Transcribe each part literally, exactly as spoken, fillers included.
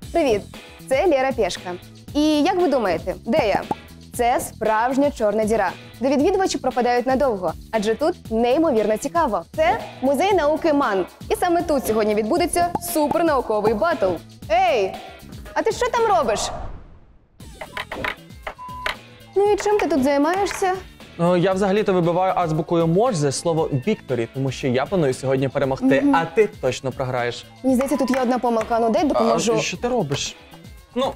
Привіт! Це Лєра Пєшка. І як ви думаєте, де я? Це справжня чорна діра, де відвідувачі пропадають надовго, адже тут неймовірно цікаво. Це музей науки МАН. І саме тут сьогодні відбудеться супернауковий батл. Ей, а ти що там робиш? Ну і чим ти тут займаєшся? Я взагалі-то вибиваю азбукою Морзе слово «Вікторі», тому що я планую сьогодні перемогти, Мгм. а ти точно програєш. Мені здається, тут є одна помилка, ну дай допоможу. А що ти робиш? Ну,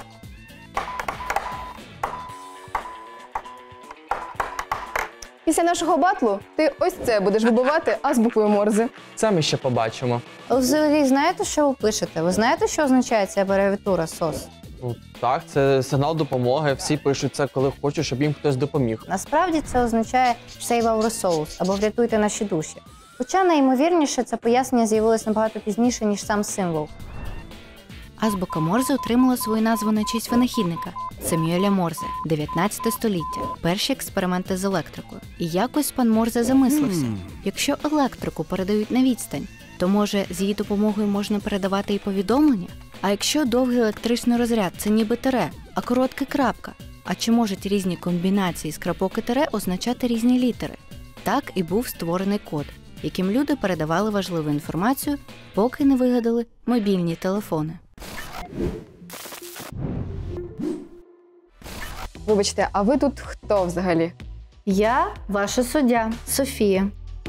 Після нашого батлу ти ось це будеш вибивати азбукою Морзе. це ми ще побачимо. Ви взагалі знаєте, що ви пишете? Ви знаєте, що означає ця абревіатура СОС? Ну, так, це сигнал допомоги. Всі пишуть це, коли хочуть, щоб їм хтось допоміг. Насправді це означає «Save our souls» або «Врятуйте наші душі». Хоча найімовірніше це пояснення з'явилось набагато пізніше, ніж сам символ. Азбука Морзе отримала свою назву на честь винахідника Самюеля Морзе, дев'ятнадцяте століття, перші експерименти з електрикою. І якось пан Морзе замислився, якщо електрику передають на відстань, то, може, з її допомогою можна передавати і повідомлення? А якщо довгий електричний розряд – це ніби тире, а короткий – крапка? А чи можуть різні комбінації з крапок і тире означати різні літери? Так і був створений код, яким люди передавали важливу інформацію, поки не вигадали мобільні телефони. Вибачте, а ви тут хто взагалі? Я – ваша суддя Софія.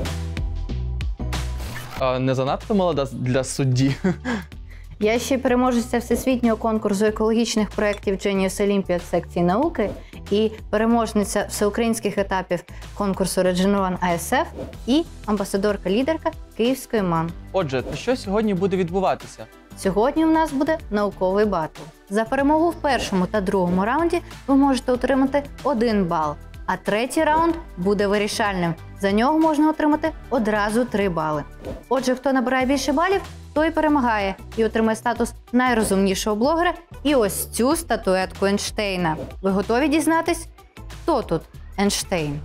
А, не занадто молода для судді. Я ще переможеця всесвітнього конкурсу екологічних проєктів Genius Olympiad секції науки і переможниця всеукраїнських етапів конкурсу Region ай ес еф і амбасадорка-лідерка Київської МАН. Отже, то що сьогодні буде відбуватися? Сьогодні у нас буде науковий батл. За перемогу в першому та другому раунді ви можете отримати один бал, а третій раунд буде вирішальним. За нього можна отримати одразу три бали. Отже, хто набирає більше балів, той перемагає і отримає статус найрозумнішого блогера і ось цю статуетку Ейнштейна. Ви готові дізнатись, хто тут Ейнштейн?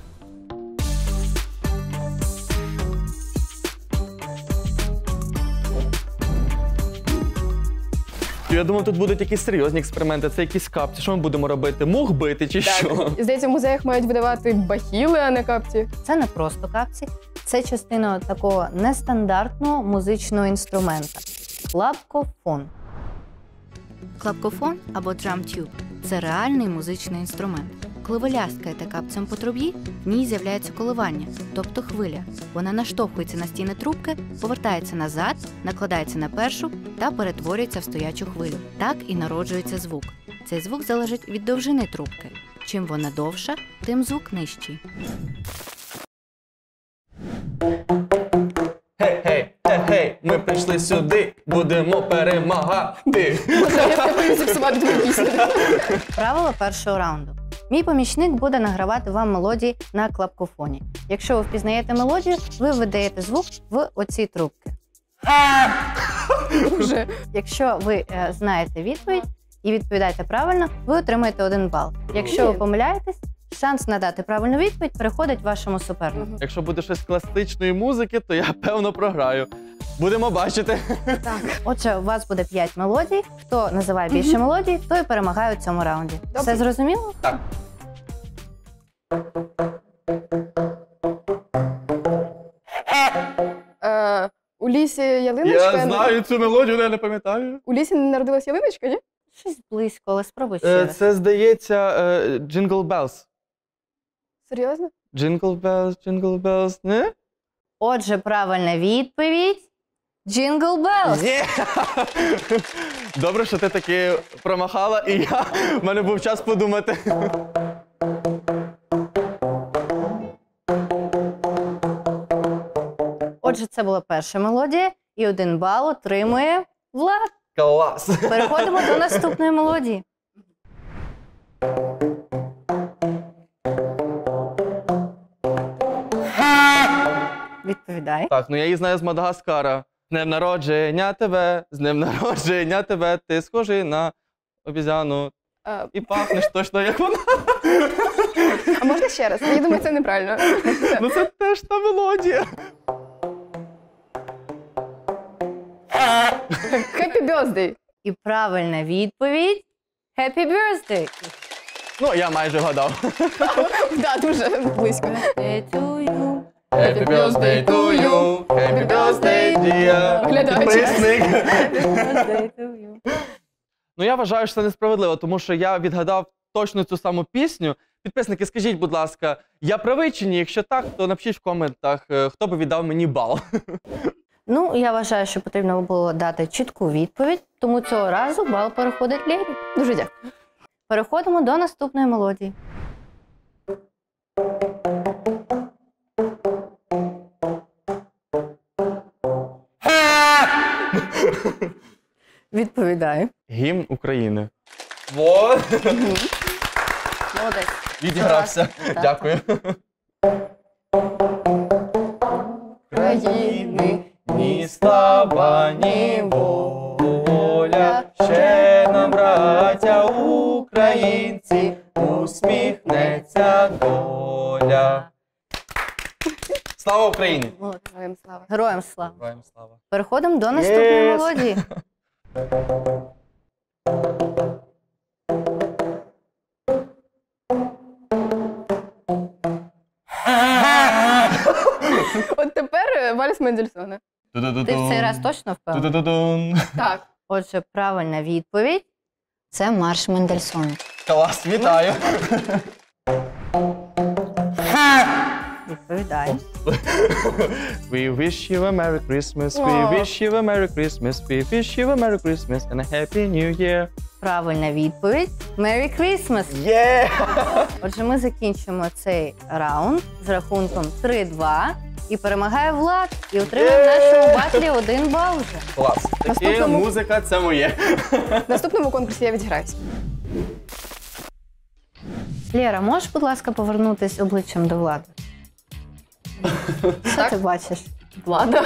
Я думав, тут будуть якісь серйозні експерименти, це якісь капці. Що ми будемо робити? Мух бити чи що? Здається, в музеях мають видавати бахіли, а не капці. Це не просто капці, це частина такого нестандартного музичного інструмента – клапкофон. Клапкофон або драмтюб – це реальний музичний інструмент. Коли ви ляскаєте капцем по трубі, в ній з'являється коливання, тобто хвиля. Вона наштовхується на стіни трубки, повертається назад, накладається на першу та перетворюється в стоячу хвилю. Так і народжується звук. Цей звук залежить від довжини трубки. Чим вона довша, тим звук нижчий. Гей-гей, гей-гей, ми прийшли сюди, будемо перемагати. Я боюсь зіпсувати твою пісню. Правила першого раунду. Мій помічник буде награвати вам мелодії на клапкофоні. Якщо ви впізнаєте мелодію, ви видаєте звук в оці трубки. Вже. Якщо ви е, знаєте відповідь і відповідаєте правильно, ви отримаєте один бал. Якщо ви помиляєтесь, шанс надати правильну відповідь переходить вашому супернику. Якщо буде щось класичної музики, то я, певно, програю. Будемо бачити. Так. Отже, у вас буде п'ять мелодій. Хто називає більше мелодій, той перемагає у цьому раунді. Все зрозуміло? Так. Е, у лісі ялиночка. Я знаю цю мелодію, але я не пам'ятаю. У лісі не народилась ялиночка, ні? Щось близько, але спробуй ще раз. Це, здається, Jingle Bells. Серйозно? Jingle Bells, Jingle Bells, не? Отже, правильна відповідь – Jingle Bells. Є! Добре, що ти таки промахала, і я, в мене був час подумати. Отже, це була перша мелодія, і один бал отримує Влад. Клас! Переходимо до наступної мелодії. Відповідай. Так, ну я її знаю з Мадагаскара. З днем народження тебе, з днем народження тебе, ти схожий на обізяну. А, І пахнеш точно, як вона. а можна ще раз? Я думаю, це неправильно. Ну це теж та мелодія. Happy birthday. І правильна відповідь – Happy birthday! Ну, я майже вгадав. Да, дуже близько. Birthday to you. Happy birthday to you, happy birthday, dear Глядач. підписник. Happy birthday to you. Ну, я вважаю, що це несправедливо, тому що я відгадав точно цю саму пісню. Підписники, скажіть, будь ласка, я правий чи ні? Якщо так, то напишіть в коментах, е, хто би віддав мені бал. Ну, я вважаю, що потрібно було дати чітку відповідь, тому цього разу бал переходить Лєрі. Дуже дякую. Переходимо до наступної мелодії. Відповідаю. Гімн України. Вот. Молодець. Відігрався. Так. Дякую. України, ні слава, ні воля, ще нам, браття українці, усміхнеться доля. Слава Україні! Молодець. Героям слава. Героям слава. Героям слава. Переходимо до наступної Єс. мелодії. От тепер е, вальс Мендельсона. Ти в цей раз точно впевнений? Ту-ду-ду-дун. Так. Отже, правильна відповідь – це марш Мендельсона. Клас, вітаю. Відповідаю. We wish you a Merry Christmas, we О. wish you a Merry Christmas, we wish you a Merry Christmas and a Happy New Year. Правильна відповідь – Merry Christmas. Є! Отже, ми закінчимо цей раунд з рахунком три-два. І перемагає Влад. І отримує в нашому батлі один бал вже. Клас. Таке Наступному- музика – це моє. В наступному конкурсі я відіграюся. Лєра, можеш, будь ласка, повернутись обличчям до Влади? Що ти бачиш? Влада.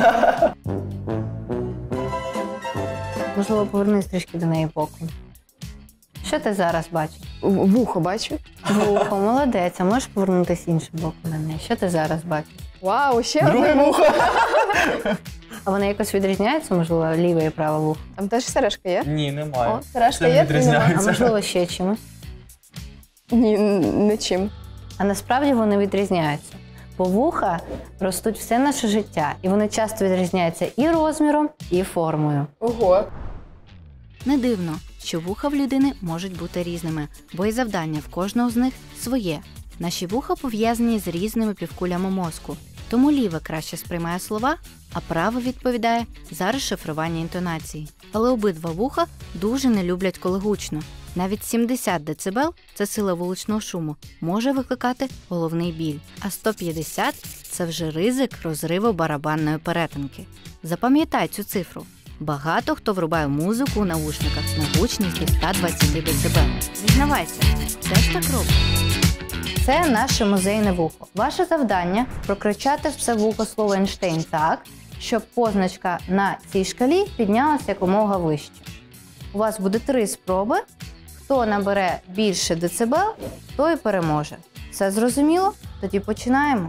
Можливо, повернись трішки до неї боком. Що ти зараз бачиш? В- Вухо бачу. Вухо, молодець. А можеш повернутися іншим боком на неї? Що ти зараз бачиш? Вау, ще Друге одне вухо. А вони якось відрізняються, можливо, ліве і праве вухо? Там теж сережка є? Ні, немає. О, сережка Це є, відрізняється. А можливо, ще чимось? Ні, н- нічим. А насправді вони відрізняються. Бо вуха ростуть все наше життя, і вони часто відрізняються і розміром, і формою. Ого. Не дивно, що вуха в людини можуть бути різними, бо і завдання в кожного з них своє. Наші вуха пов'язані з різними півкулями мозку, тому ліве краще сприймає слова, а праве відповідає за розшифрування інтонації. Але обидва вуха дуже не люблять, коли гучно. Навіть сімдесят децибел – це сила вуличного шуму, може викликати головний біль, а сто п'ятдесят – це вже ризик розриву барабанної перетинки. Запам'ятай цю цифру. Багато хто врубає музику у наушниках на гучність до ста двадцяти децибел. Зізнавайся, теж так робиш? Це наше музейне вухо. Ваше завдання – прокричати в це вухо слово «Ейнштейн» так, щоб позначка на цій шкалі піднялася якомога вище. У вас буде три спроби. Хто набере більше децибел, той і переможе. Все зрозуміло? Тоді починаємо.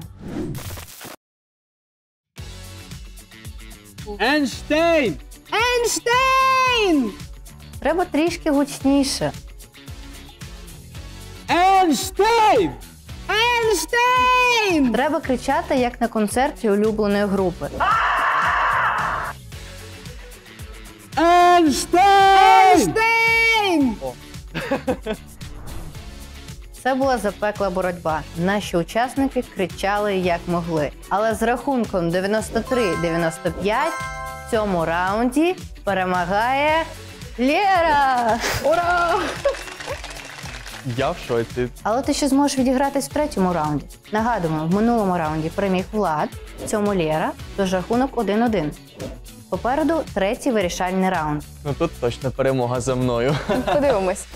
Ейнштейн! Ейнштейн! Треба трішки гучніше. Ейнштейн! Ейнштейн! Треба кричати, як на концерті улюбленої групи. Ейнштейн! Ейнштейн! Це була запекла боротьба. Наші учасники кричали як могли. Але з рахунком дев'яносто три дев'яносто п'ять в цьому раунді перемагає Лєра! Ура! Я в шоці. Але ти ще зможеш відігратись в третьому раунді. Нагадуємо, в минулому раунді переміг Влад, в цьому Лєра, тож рахунок один-один. Попереду третій вирішальний раунд. Ну тут точно перемога за мною. Подивимось.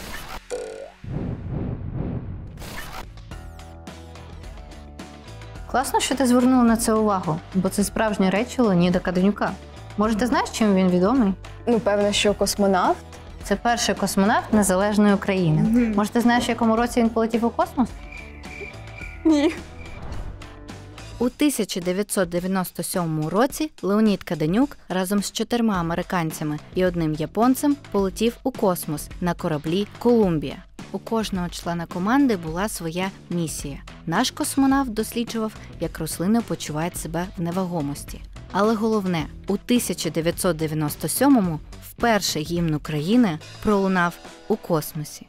Класно, що ти звернула на це увагу, бо це справжні речі Леоніда Каденюка. Може, ти знаєш, чим він відомий? Ну, певно, що космонавт. Це перший космонавт Незалежної України. Може, ти знаєш, в якому році він полетів у космос? Ні. У тисяча дев'ятсот дев'яносто сьомому році Леонід Каденюк разом з чотирма американцями і одним японцем полетів у космос на кораблі «Колумбія». У кожного члена команди була своя місія. Наш космонавт досліджував, як рослини почувають себе в невагомості. Але головне, у тисяча дев'ятсот дев'яносто сьомому вперше гімн України пролунав у космосі.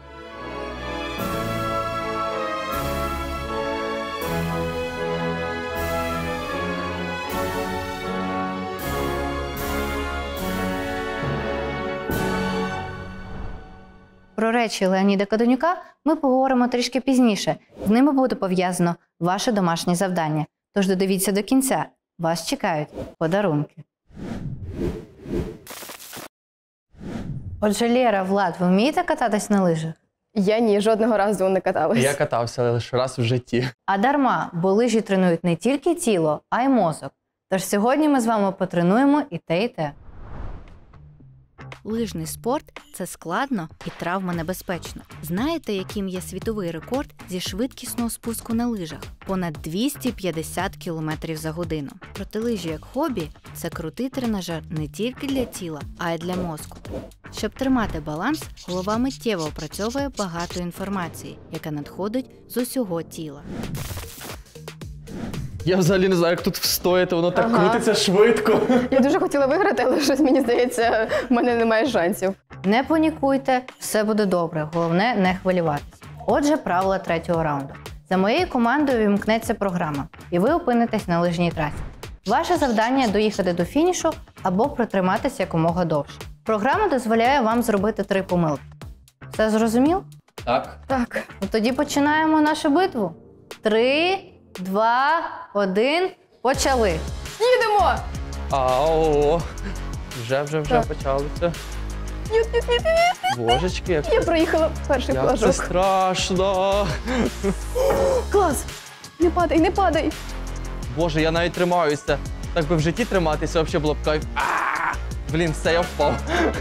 Про речі Леоніда Каденюка ми поговоримо трішки пізніше. З ними буде пов'язано ваше домашнє завдання. Тож додивіться до кінця. Вас чекають подарунки. Отже, Лєра, Влад, ви вмієте кататись на лижах? Я ні, жодного разу не каталась. Я катався лише раз в житті. А дарма, бо лижі тренують не тільки тіло, а й мозок. Тож сьогодні ми з вами потренуємо і те, і те. Лижний спорт – це складно і травмонебезпечно. Знаєте, яким є світовий рекорд зі швидкісного спуску на лижах? Понад двісті п'ятдесят кілометрів за годину. Проте лижі як хобі – це крутий тренажер не тільки для тіла, а й для мозку. Щоб тримати баланс, голова миттєво опрацьовує багато інформації, яка надходить з усього тіла. Я взагалі не знаю, як тут встояти, воно так Ага. крутиться швидко. Я дуже хотіла виграти, але щось мені здається, в мене немає шансів. Не панікуйте, все буде добре, головне не хвилюватися. Отже, правила третього раунду. За моєю командою вімкнеться програма, і ви опинитесь на лижній трасі. Ваше завдання – доїхати до фінішу або протриматися якомога довше. Програма дозволяє вам зробити три помилки. Все зрозумів? Так. Так. Ну, тоді починаємо нашу битву. Три, два, один, почали! Їдемо! Ау. Вже, вже, вже Так. почалося. Ні, ні, ні, ні. Божечки, як, Я проїхала перший як це флажок. страшно. Клас! Не падай, не падай! Боже, я навіть тримаюся. Так би в житті триматися, взагалі було б кайф. А! Блін, все, я впав.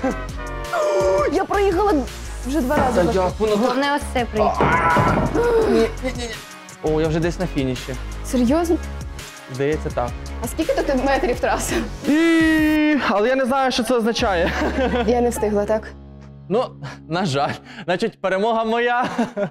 Я проїхала вже два рази. Та флажок. як воно так? Головне ось це приїхати. Ні, ні, ні, ні. О, я вже десь на фініші. Серйозно? Здається, так. А скільки тут метрів траси? І... Але я не знаю, що це означає. Я не встигла, так? Ну, на жаль. Значить, перемога моя.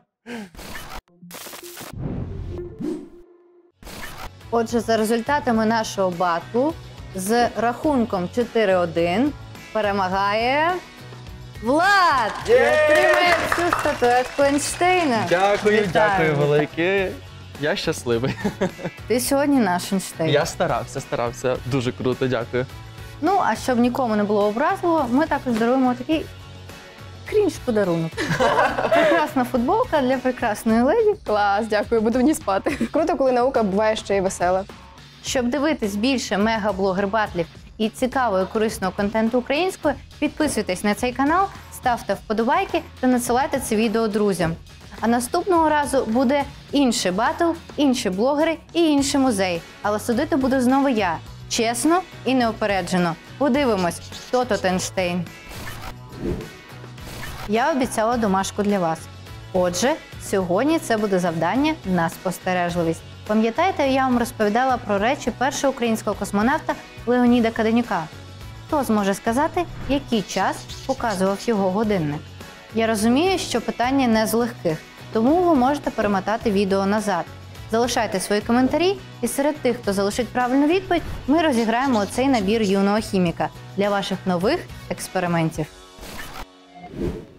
Отже, за результатами нашого батлу з рахунком чотири один перемагає Влад! І отримує цю статуетку Ейнштейна. Дякую, Вітаю, дякую вітаю. велике. Я щасливий. Ти сьогодні наш Ейнштейн. Я старався, старався. Дуже круто, дякую. Ну, а щоб нікому не було образливо, ми також даруємо такий крінж-подарунок. Прекрасна футболка для прекрасної леді. Клас, дякую, буду в ній спати. Круто, коли наука буває ще й весела. Щоб дивитись більше мега-блогер-батлів і цікавого і корисного контенту українською, підписуйтесь на цей канал, ставте вподобайки та надсилайте це відео друзям. А наступного разу буде інший батл, інші блогери і інший музей. Але судити буду знову я. Чесно і неупереджено. Подивимось, хто тут Ейнштейн. Я обіцяла домашку для вас. Отже, сьогодні це буде завдання на спостережливість. Пам'ятаєте, я вам розповідала про речі першого українського космонавта Леоніда Каденюка? Хто зможе сказати, який час показував його годинник? Я розумію, що питання не з легких, тому ви можете перемотати відео назад. Залишайте свої коментарі, і серед тих, хто залишить правильну відповідь, ми розіграємо оцей набір юного хіміка для ваших нових експериментів.